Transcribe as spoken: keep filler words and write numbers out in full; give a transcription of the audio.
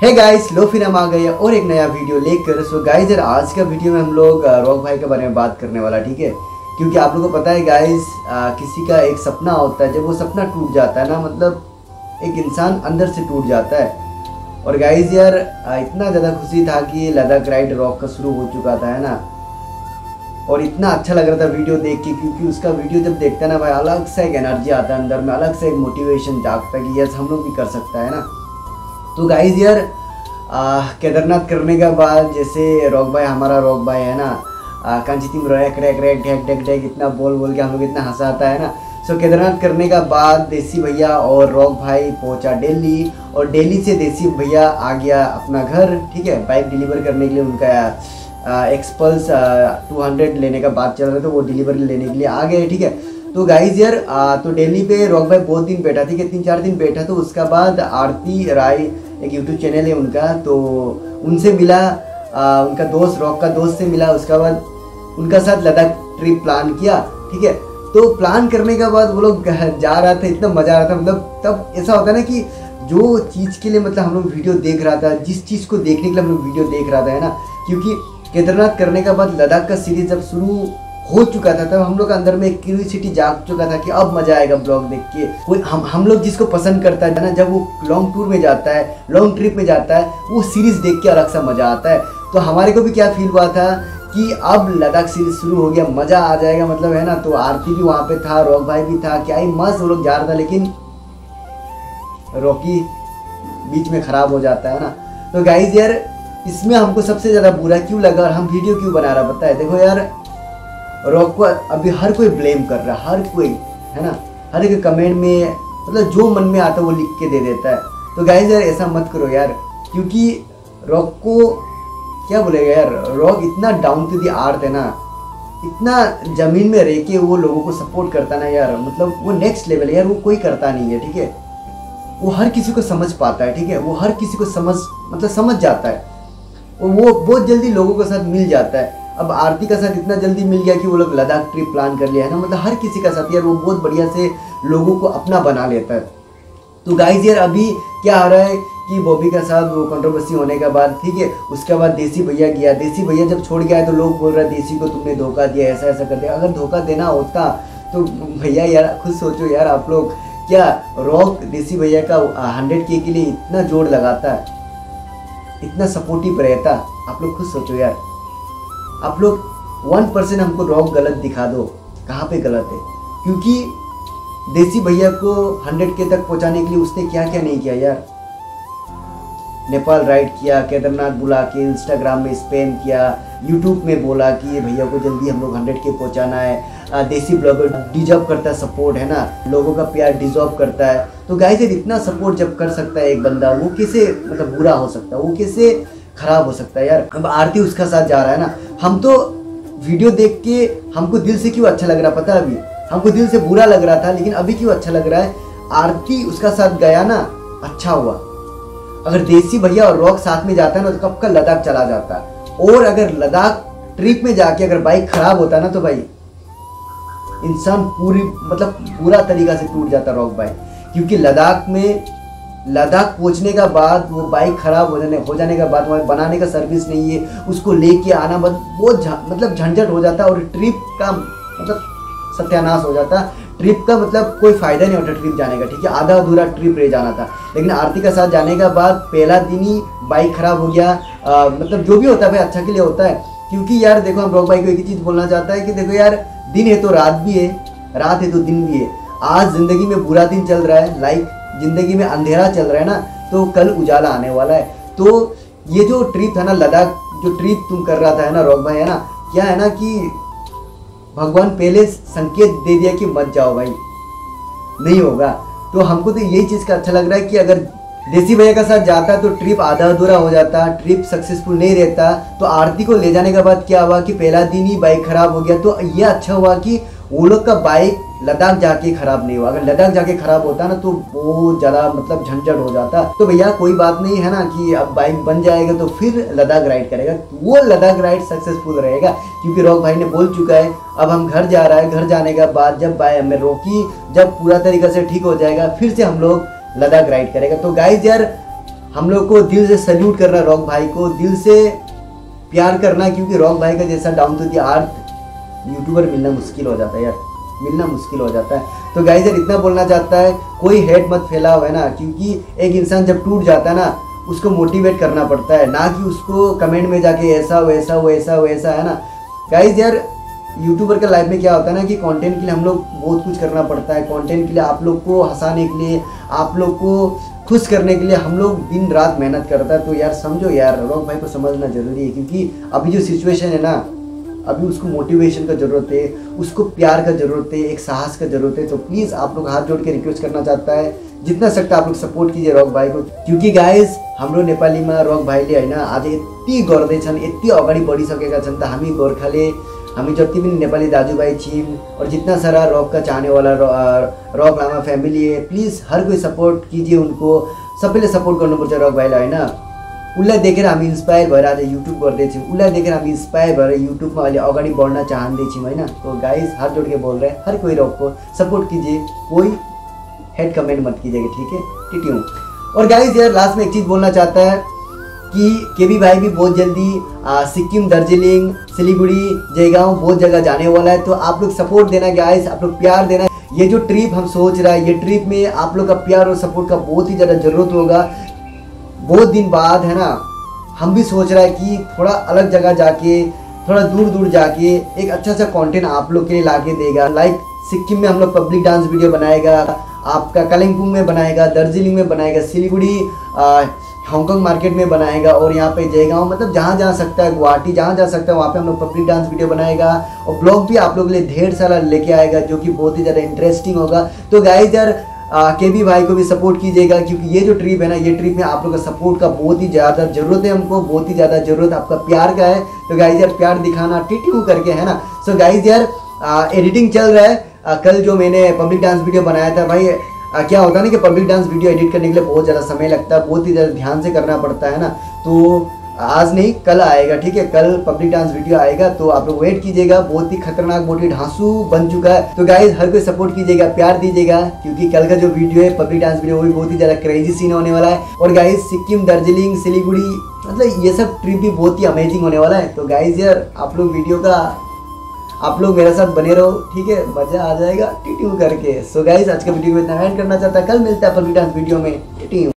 है गाइस, लो फिर हम आ गए और एक नया वीडियो लेकर। सो गाइस यार आज का वीडियो में हम लोग रॉक भाई के बारे में बात करने वाला, ठीक है। क्योंकि आप लोगों को पता है गाइस, किसी का एक सपना होता है, जब वो सपना टूट जाता है ना, मतलब एक इंसान अंदर से टूट जाता है। और गाइस यार इतना ज़्यादा खुशी था कि लद्दाख राइड रॉक का शुरू हो चुका था, है ना। और इतना अच्छा लग रहा था वीडियो देख के, क्योंकि उसका वीडियो जब देखते हैं ना भाई, अलग से एक एनर्जी आता है अंदर में, अलग से एक मोटिवेशन जागता है कि यस हम लोग भी कर सकता है ना। तो गाइस यार केदारनाथ करने के बाद, जैसे रॉक भाई हमारा रॉक भाई है ना, कंचितिम रैक रैक रैक ढेक ढेक ढेक इतना बोल बोल के हम लोग इतना हंसाता है ना। सो केदारनाथ करने का बाद देसी भैया और रॉक भाई पहुंचा दिल्ली, और दिल्ली से देसी भैया आ गया अपना घर, ठीक है। बाइक डिलीवर करने के लिए उनका एक्सपल्स टू हंड्रेड लेने का बात चल रहा था, वो डिलीवरी लेने के लिए आ गए, ठीक है। तो गाइज यार तो दिल्ली पे रॉक भाई बहुत दिन बैठा, ठीक है, तीन चार दिन बैठा। तो उसका बाद आरती राय एक यूट्यूब चैनल है उनका, तो उनसे मिला, आ, उनका दोस्त रॉक का दोस्त से मिला। उसका बाद उनका साथ लद्दाख ट्रिप प्लान किया, ठीक है। तो प्लान करने के बाद वो लोग जा रहा था, इतना मज़ा आ रहा था। मतलब तब ऐसा होता है ना कि जो चीज़ के लिए मतलब हम लोग वीडियो देख रहा था, जिस चीज़ को देखने के लिए हम लोग वीडियो देख रहा था, है ना। क्योंकि केदारनाथ करने के बाद लद्दाख का सीरीज जब शुरू हो चुका था, तब हम लोग के अंदर में एक क्यूरियोसिटी जाग चुका था कि अब मजा आएगा ब्लॉग देख के। वो हम हम लोग जिसको पसंद करता है ना, जब वो लॉन्ग टूर में जाता है, लॉन्ग ट्रिप में जाता है, वो सीरीज देख के अलग सा मजा आता है। तो हमारे को भी क्या फील हुआ था कि अब लद्दाख सीरीज शुरू हो गया, मजा आ जाएगा, मतलब है ना। तो आरती भी वहाँ पे था, रॉक भाई भी था, क्या ही मस्त वो लोग जा रहा था। लेकिन रॉकी बीच में खराब हो जाता है ना। तो गाइज यार इसमें हमको सबसे ज़्यादा बुरा क्यों लगा और हम वीडियो क्यों बना रहा पता है। देखो यार रॉक को अभी हर कोई ब्लेम कर रहा है, हर कोई, है ना। हर एक कमेंट में मतलब जो मन में आता है वो लिख के दे देता है। तो गाइस यार ऐसा मत करो यार, क्योंकि रॉक को क्या बोलेगा यार, रॉक इतना डाउन टू दी अर्थ है ना, इतना ज़मीन में रह के वो लोगों को सपोर्ट करता ना यार, मतलब वो नेक्स्ट लेवल है यार। वो कोई करता नहीं है, ठीक है। वो हर किसी को समझ पाता है, ठीक है। वो हर किसी को समझ मतलब समझ जाता है, वो बहुत जल्दी लोगों के साथ मिल जाता है। अब आरती का साथ इतना जल्दी मिल गया कि वो लोग लद्दाख ट्रिप प्लान कर लिया है ना, मतलब हर किसी का साथ यार वो बहुत बढ़िया से लोगों को अपना बना लेता है। तो गाइस यार अभी क्या आ रहा है कि बॉबी का साथ वो कंट्रोवर्सी होने के बाद, ठीक है, उसके बाद देसी भैया गया। देसी भैया जब छोड़ गया है तो लोग बोल रहे हैं देसी को तुमने धोखा दिया, ऐसा ऐसा कर दिया। अगर धोखा देना होता तो भैया यार खुद सोचो यार आप लोग, क्या रॉक देसी भैया का हंड्रेड के के लिए इतना जोर लगाता है, इतना सपोर्टिव रहता, आप लोग खुद सोचो यार। आप लोग वन परसेंट हमको रॉक गलत दिखा दो, कहाँ पे गलत है। क्योंकि देसी भैया को हंड्रेड के तक पहुँचाने के लिए उसने क्या क्या नहीं किया यार। नेपाल राइड किया, केदारनाथ बुला के इंस्टाग्राम में स्पैम किया, यूट्यूब में बोला कि ये भैया को जल्दी हम लोग हंड्रेड के पहुँचाना है। देसी ब्लॉगर डिजर्व करता है सपोर्ट, है ना, लोगों का प्यार डिजर्व करता है। तो गाइस इतना सपोर्ट जब कर सकता है एक बंदा, वो कैसे मतलब बुरा हो सकता है, वो कैसे खराब हो सकता है यार। अब आरती उसका साथ जा रहा है ना, हम तो वीडियो देख के हमको दिल से क्यों अच्छा लग रहा पता है। अभी हमको दिल से बुरा लग रहा था, लेकिन अभी क्यों अच्छा लग रहा है। आरती उसका साथ गया ना, अच्छा हुआ। अगर देसी भैया और रॉक साथ में जाता है ना तो कब का लद्दाख चला जाता है। और अगर लद्दाख ट्रिप में जाके अगर बाइक खराब होता है ना तो भाई इंसान पूरी मतलब पूरा तरीका से टूट जाता रॉक भाई। क्योंकि लद्दाख में लद्दाख पहुंचने का बाद वो बाइक खराब हो जाने हो जाने के बाद वहाँ बनाने का सर्विस नहीं है, उसको लेके आना बहुत मतलब झंझट हो जाता है। और ट्रिप का मतलब सत्यानाश हो जाता। ट्रिप का मतलब कोई फ़ायदा नहीं होता ट्रिप जाने का, ठीक है। आधा अधूरा ट्रिप रह जाना था। लेकिन आरती का साथ जाने के बाद पहला दिन ही बाइक खराब हो गया। आ, मतलब जो भी होता है भाई अच्छा के लिए होता है। क्योंकि यार देखो हम रॉक भाई को एक ही चीज़ बोलना चाहता है कि देखो यार दिन है तो रात भी है, रात है तो दिन भी है। आज ज़िंदगी में बुरा दिन चल रहा है, लाइक ज़िंदगी में अंधेरा चल रहा है ना, तो कल उजाला आने वाला है। तो ये जो ट्रिप था ना लद्दाख, जो ट्रिप तुम कर रहा था है ना रॉक भाई, है ना, क्या है ना कि भगवान पहले संकेत दे दिया कि मत जाओ भाई, नहीं होगा। तो हमको तो यही चीज़ का अच्छा लग रहा है कि अगर देसी भैया का साथ जाता तो ट्रिप आधा अधूरा हो जाता, ट्रिप सक्सेसफुल नहीं रहता। तो आरती को ले जाने के बाद क्या हुआ कि पहला दिन ही बाइक खराब हो गया। तो ये अच्छा हुआ कि वो लोग का बाइक लद्दाख जाके खराब नहीं हुआ। अगर लद्दाख जाके खराब होता ना तो बहुत ज़्यादा मतलब झंझट हो जाता। तो भैया कोई बात नहीं है ना कि अब बाइक बन जाएगा तो फिर लद्दाख राइड करेगा, तो वो लद्दाख राइड सक्सेसफुल रहेगा। क्योंकि रॉक भाई ने बोल चुका है अब हम घर जा रहा है, घर जाने के बाद जब बाइक में रॉकी जब पूरा तरीका से ठीक हो जाएगा फिर से हम लोग लद्दाख राइड करेगा। तो गाइज यार हम लोग को दिल से सल्यूट करना रॉक भाई को, दिल से प्यार करना, क्योंकि रॉक भाई का जैसा down to the earth YouTuber मिलना मुश्किल हो जाता है यार, मिलना मुश्किल हो जाता है। तो गाइस यार इतना बोलना चाहता है, कोई हेट मत फैलाओ है ना, क्योंकि एक इंसान जब टूट जाता है ना उसको मोटिवेट करना पड़ता है, ना कि उसको कमेंट में जाके ऐसा वैसा वैसा वैसा है ना। गाइस यार यूट्यूबर का लाइफ में क्या होता है ना कि कंटेंट के लिए हम लोग बहुत कुछ करना पड़ता है, कंटेंट के लिए आप लोग को हंसाने के लिए, आप लोग को खुश करने के लिए हम लोग दिन रात मेहनत करता है। तो यार समझो यार, रॉक भाई को समझना जरूरी है, क्योंकि अभी जो सिचुएशन है ना, अभी उसको मोटिवेशन का ज़रूरत है, उसको प्यार का ज़रूरत है, एक साहस का ज़रूरत है। तो प्लीज़ आप लोग हाथ जोड़ के रिक्वेस्ट करना चाहता है, जितना सकता आप लोग सपोर्ट कीजिए रॉक भाई को, क्योंकि गाइस हाम्रो नेपालीमा रॉक भाइले हैन आज यति गर्दैछन्, यति अगाडि बढिसकेका छन्। त हामी गोर्खाले, हामी जति पनि नेपाली दाजुभाइ छौँ और जितना सारा रॉक का चाहने वाला रॉक लामा फैमिली है, प्लीज़ हर कोई सपोर्ट कीजिए उनको, सबैले सपोर्ट गर्नुपर्छ रॉक भाइलाई हैन। उसलाई देखेर हामी इन्स्पायर भएर आज युट्युब गर्दैछौँ, उसलाई देखेर हामी इन्स्पायर भएर युट्युबमा अहिले अगाडि बढ्न चाहँदैछौँ हैन। तो गाइस हाथ जोड़ के बोल रहे हैं, हर कोई रॉक को सपोर्ट कीजिए, कोई हेड कमेंट मत कीजिएगा, ठीक है, टिट्यू। और गाइस यार लास्ट में एक चीज़ बोलना चाहता है कि केबी भाई भी बहुत जल्दी आ, सिक्किम, दार्जिलिंग, सिलीगुड़ी, जयगांव बहुत जगह जाने वाला है। तो आप लोग सपोर्ट देना गाइस, आप लोग प्यार देना। ये जो ट्रिप हम सोच रहा है, ये ट्रिप में आप लोग का प्यार और सपोर्ट का बहुत ही ज़्यादा ज़रूरत होगा। बहुत दिन बाद है ना, हम भी सोच रहा है कि थोड़ा अलग जगह जाके, थोड़ा दूर दूर जाके एक अच्छा सा कंटेंट आप लोग के लिए ला के देगा। लाइक सिक्किम में हम लोग पब्लिक डांस वीडियो बनाएगा, आपका कालिम्पोंग में बनाएगा, दार्जिलिंग में बनाएगा, सिलीगुड़ी हांगकांग मार्केट में बनाएगा, और यहाँ पे जयगांव, मतलब जहाँ जा सकता है, गुवाहाटी जहाँ जा सकता है वहाँ पे हम लोग पब्लिक डांस वीडियो बनाएगा। और ब्लॉग भी आप लोग के लिए ढेर सारा लेके आएगा, जो कि बहुत ही ज़्यादा इंटरेस्टिंग होगा। तो गाइस यार केबी भाई को भी सपोर्ट कीजिएगा, क्योंकि ये जो ट्रिप है ना, ये ट्रिप में आप लोग का सपोर्ट का बहुत ही ज़्यादा ज़रूरत है, हमको बहुत ही ज़्यादा ज़रूरत आपका प्यार का है। तो गाइस यार प्यार दिखाना टिट्यू करके है ना। सो गाइस यार एडिटिंग चल रहा है। आ, कल जो मैंने पब्लिक डांस वीडियो बनाया था भाई, आ, क्या होता है ना कि पब्लिक डांस वीडियो एडिट करने के लिए बहुत ज़्यादा समय लगता है, बहुत ही ज़्यादा ध्यान से करना पड़ता है ना। तो आज नहीं कल आएगा, ठीक है, कल पब्लिक डांस वीडियो आएगा, तो आप लोग वेट कीजिएगा। बहुत ही खतरनाक, बहुत ही ढांसू बन चुका है। तो गाइस हर कोई सपोर्ट कीजिएगा, प्यार दीजिएगा, क्योंकि कल का जो वीडियो है पब्लिक डांस वीडियो वो भी बहुत ही ज़्यादा क्रेजी सीन होने वाला है। और गाइस सिक्किम, दार्जिलिंग, सिलीगुड़ी, मतलब ये सब ट्रिप भी बहुत ही अमेजिंग होने वाला है। तो गाइस यार आप लोग वीडियो का, आप लोग मेरे साथ बने रहो, ठीक है, मजा आ जाएगा टिट्यू करके। सो गाइस आज का वीडियो में इतना एंड करना चाहता है, कल मिलता है पब्लिक डांस वीडियो में, टिट्यू।